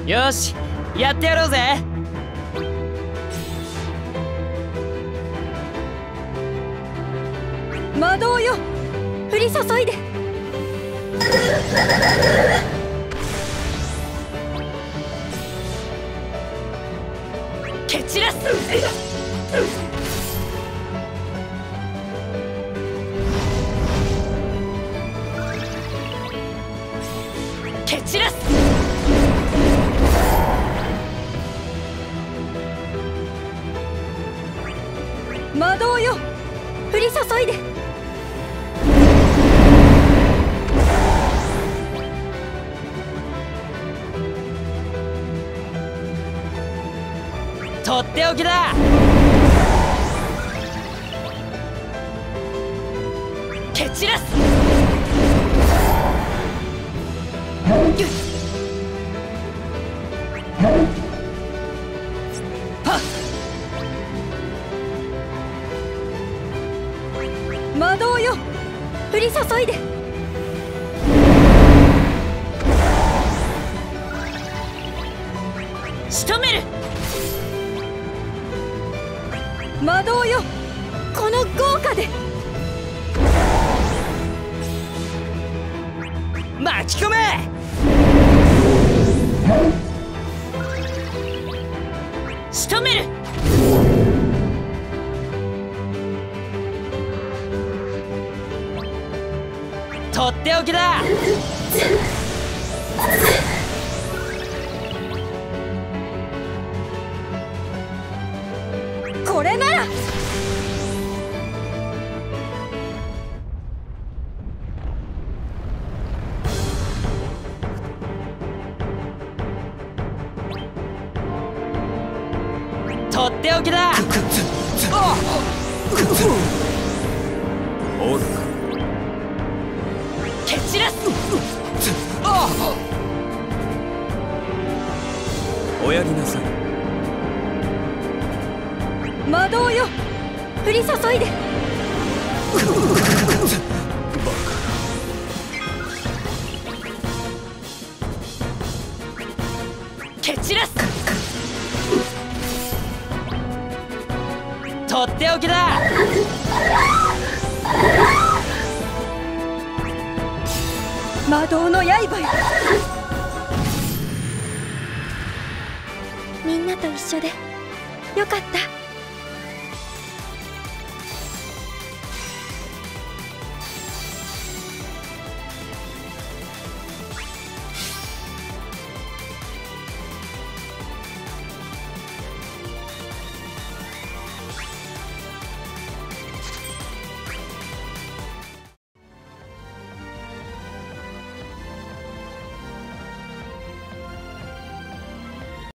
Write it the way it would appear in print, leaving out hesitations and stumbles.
よし、やってやろうぜ。 魔導よ、降り注いで。 蹴散らす。蹴散らす。 魔導よ、降り注いで。 とっておきだ。蹴散らす。 魔導よ、降り注いで。 仕留める。 魔導よ、この豪華で。 巻き込め。仕留める。とっておきだ。 これなら。 とっておきだ。 おるか。 蹴散らす。 おやりなさい。 魔導よ、降り注いで。 蹴散らす。とっておきだ。 魔導の刃よ。みんなと一緒でよかった。